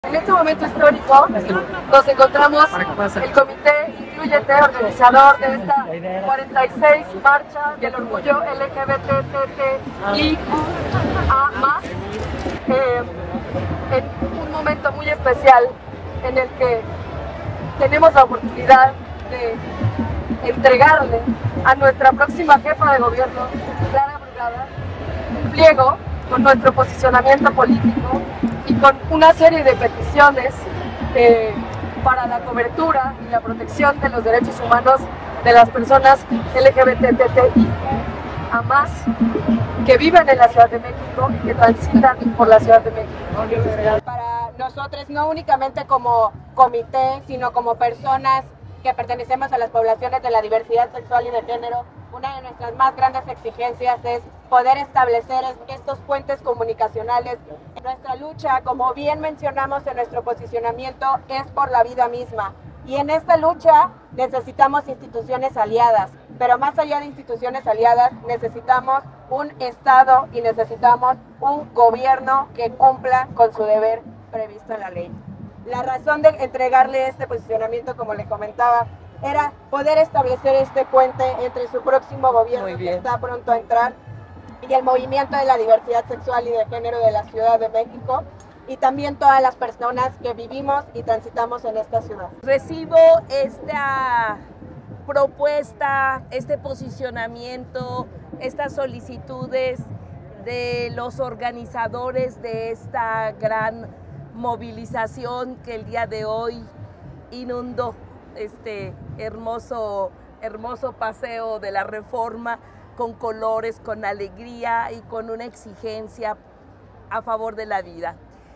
En este momento histórico nos encontramos el Comité Inclúyete, organizador de esta 46 marcha del orgullo LGBTQIA+, en un momento muy especial en el que tenemos la oportunidad de entregarle a nuestra próxima jefa de gobierno, Clara Brugada, un pliego con nuestro posicionamiento político y con una serie de peticiones para la cobertura y la protección de los derechos humanos de las personas LGBTQIA+, que viven en la Ciudad de México y que transitan por la Ciudad de México. Para nosotros, no únicamente como comité, sino como personas que pertenecemos a las poblaciones de la diversidad sexual y de género, una de nuestras más grandes exigencias es poder establecer estos puentes comunicacionales. Nuestra lucha, como bien mencionamos en nuestro posicionamiento, es por la vida misma. Y en esta lucha necesitamos instituciones aliadas, pero más allá de instituciones aliadas, necesitamos un Estado y necesitamos un gobierno que cumpla con su deber previsto en la ley. La razón de entregarle este posicionamiento, como le comentaba, era poder establecer este puente entre su próximo gobierno que está pronto a entrar y el movimiento de la diversidad sexual y de género de la Ciudad de México, y también todas las personas que vivimos y transitamos en esta ciudad. Recibo esta propuesta, este posicionamiento, estas solicitudes de los organizadores de esta gran movilización que el día de hoy inundó este hermoso paseo de la Reforma, con colores, con alegría y con una exigencia a favor de la vida.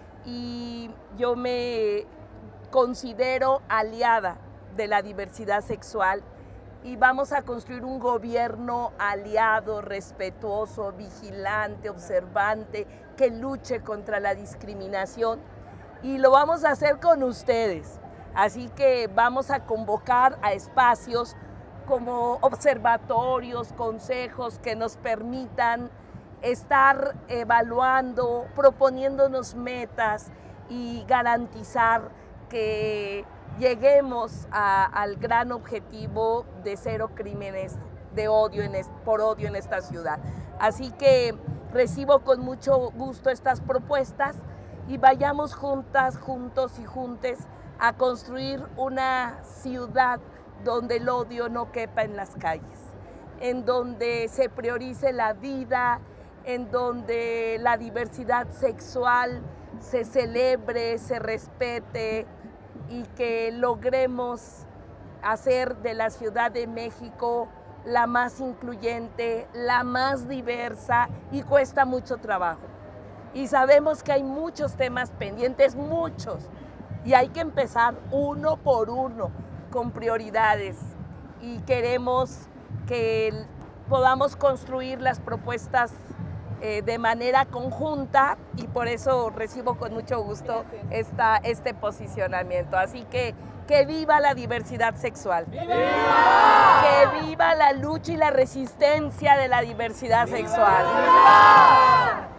Y yo me considero aliada de la diversidad sexual y vamos a construir un gobierno aliado, respetuoso, vigilante, observante, que luche contra la discriminación, y lo vamos a hacer con ustedes. Así que vamos a convocar a espacios como observatorios, consejos que nos permitan estar evaluando, proponiéndonos metas y garantizar que lleguemos al gran objetivo de cero crímenes de odio por odio en esta ciudad. Así que recibo con mucho gusto estas propuestas y vayamos juntas, juntos y juntes a construir una ciudad donde el odio no quepa en las calles, en donde se priorice la vida, en donde la diversidad sexual se celebre, se respete y que logremos hacer de la Ciudad de México la más incluyente, la más diversa, y cuesta mucho trabajo. Y sabemos que hay muchos temas pendientes, muchos, y hay que empezar uno por uno, con prioridades, y queremos que podamos construir las propuestas de manera conjunta, y por eso recibo con mucho gusto este posicionamiento. Así que viva la diversidad sexual. ¡Viva! Que viva la lucha y la resistencia de la diversidad sexual. ¡Viva!